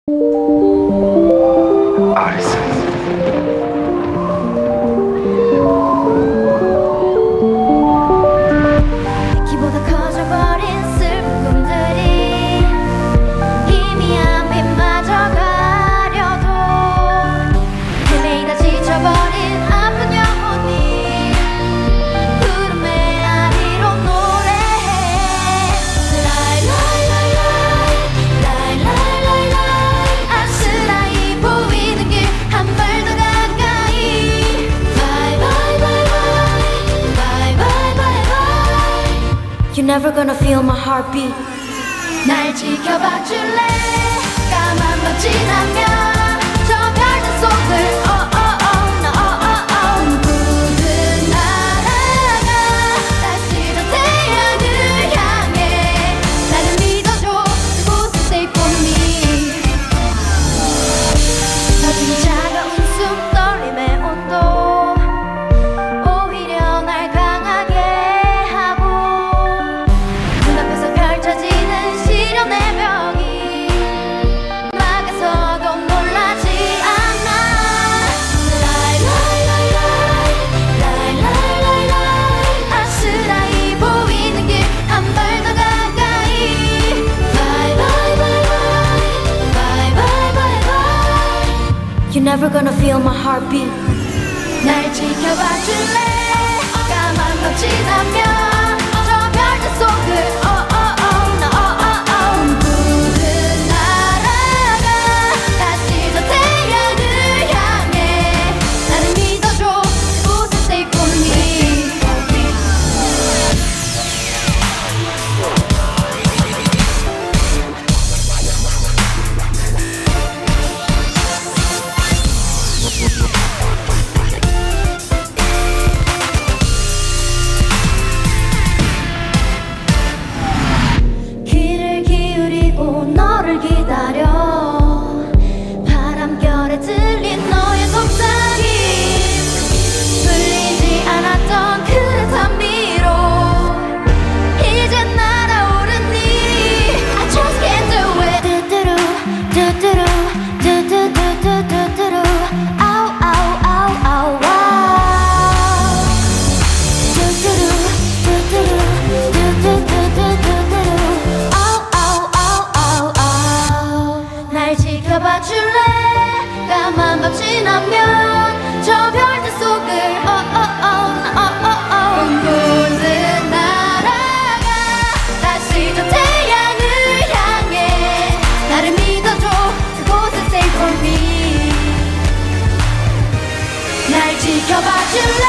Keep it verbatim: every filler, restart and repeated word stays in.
You're never gonna feel my heartbeat. 날 지켜봐 줄래? 까만 밤 지나면 저 별들 속을 oh oh oh no oh oh oh 꿈꾸듯 날아가 다시 저 태양을 향해 나를 믿어줘 그곳은 safe for me. 터진 차가운 숨떨림의 온도 오히려 날 강하게 하고 눈앞에서 펼쳐지는 시련의 벽이 막아서도 놀라지 않아. Lie lie lie lie lie lie lie lie 아스라이 보이는 길 한 발 더 가까이 Bye bye bye bye bye bye bye bye You're never gonna feel my heartbeat. 날 지켜봐 줄래? 까만 밤 지나면 저 별들 속을 oh oh oh no oh oh oh 꿈꾸듯 날아가 다시 저 태양을 향해 나를 믿어줘 그곳은 safe for me. 귀를 기울이고 너를 기다려 바람결에 들린 너의 속삭임 풀리지 않았던 그릇한 미로 이제 날아오른 일이 I just can't do it. 뚜뚜루 뚜뚜루 뚜뚜뚜뚜뚜뚜루 아우 아우 아우 아우 와우 뚜뚜루 뚜뚜루 뚜뚜뚜뚜뚜뚜루 아우 아우 아우 아우 아우 날 지켜봐 줄래? 까만 밤 지나면 저 별들 속을 oh oh oh oh oh oh 꿈꾸듯 날아가 다시 저 태양을 향해 나를 믿어줘 그곳은 safe for me. 날 지켜봐 줄래?